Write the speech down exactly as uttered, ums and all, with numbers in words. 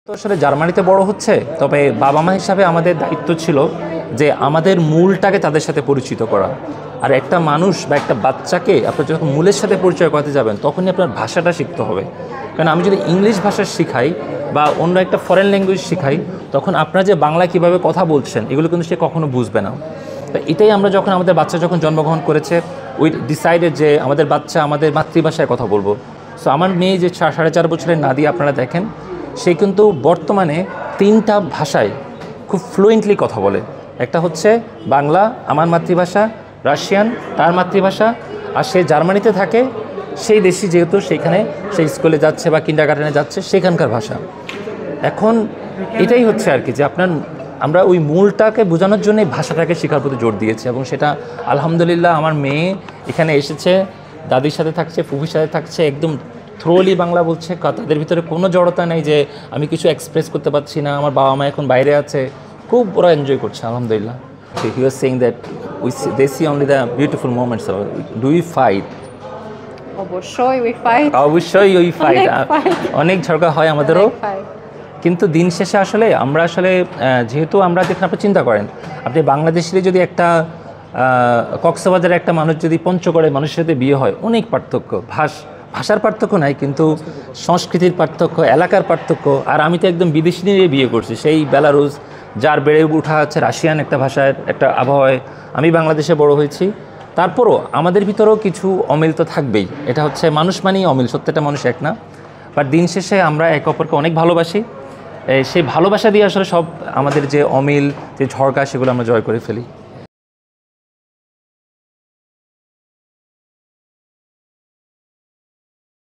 তো আসলে জার্মানিতে বড় হচ্ছে, তবে বাবা মা হিসাবে আমাদের দায়িত্ব ছিল যে আমাদের মূলটাকে তাদের সাথে পরিচিত করা। আর একটা মানুষ বা একটা বাচ্চাকে আপনি যখন মূলের সাথে পরিচয় করাতে যাবেন তখনই আপনার ভাষাটা শিখতে হবে। কারণ আমি যদি ইংলিশ ভাষা শিখাই বা অন্য একটা ফরেন ল্যাঙ্গুয়েজ শিখাই, তখন আপনারা যে বাংলা কীভাবে কথা বলছেন এগুলো কিন্তু সে কখনো বুঝবে না। তো এটাই আমরা যখন আমাদের বাচ্চা যখন জন্মগ্রহণ করেছে, উই ডিসাইডেড যে আমাদের বাচ্চা আমাদের মাতৃভাষায় কথা বলবো। সো আমার মেয়ে যে সাড়ে চার বছরের নাদি আপনারা দেখেন, সে কিন্তু বর্তমানে তিনটা ভাষায় খুব ফ্লুয়েন্টলি কথা বলে। একটা হচ্ছে বাংলা আমার মাতৃভাষা, রাশিয়ান তার মাতৃভাষা, আর সে জার্মানিতে থাকে সেই দেশি যেহেতু সেইখানে সেই স্কুলে যাচ্ছে বা কিন্ডারগার্টেনে যাচ্ছে সেখানকার ভাষা। এখন এটাই হচ্ছে আর কি যে আপনার আমরা ওই মূলটাকে বোঝানোর জন্যই ভাষাটাকে শেখার প্রতি জোর দিয়েছি, এবং সেটা আলহামদুলিল্লাহ আমার মেয়ে এখানে এসেছে, দাদির সাথে থাকছে, ফুফির সাথে থাকছে, একদম থ্রোলি বাংলা বলছে। তাদের ভিতরে কোনো জড়তা নেই যে আমি কিছু এক্সপ্রেস করতে পারছি না, আমার বাবা মা এখন বাইরে আছে, খুব ওরা এনজয় করছে আলহামদুলিল্লাহ। He was saying that we they see only the beautiful moments. Do you fight? অবশ্যই উই ফাইট, অবশ্যই উই ফাইট, অনেক ঝগড়া হয় আমাদেরও। কিন্তু দিন শেষে আসলে আমরা আসলে যেহেতু আমরা দেখেন, আপনি চিন্তা করেন আপনি বাংলাদেশের যদি একটা কক্সবাজারের একটা মানুষ যদি পঞ্চগড়ের মানুষের সাথে বিয়ে হয়, অনেক পার্থক্য, ভাষ ভাষার পার্থক্য নাই কিন্তু সংস্কৃতির পার্থক্য, এলাকার পার্থক্য। আর আমি তো একদম বিদেশি নিয়ে বিয়ে করছি, সেই বেলারুস, যার বেড়ে ওঠা হচ্ছে রাশিয়ান একটা ভাষায় একটা আবহাওয়ায়, আমি বাংলাদেশে বড় হয়েছি। তারপরও আমাদের ভিতরেও কিছু অমিল তো থাকবেই, এটা হচ্ছে মানুষ মানেই অমিল, সত্যিটা মানুষ এক না। বাট দিন শেষে আমরা একে অপরকে অনেক ভালোবাসি, সেই ভালোবাসা দিয়ে আসলে সব আমাদের যে অমিল যে ঝড়কা সেগুলো আমরা জয় করে ফেলি।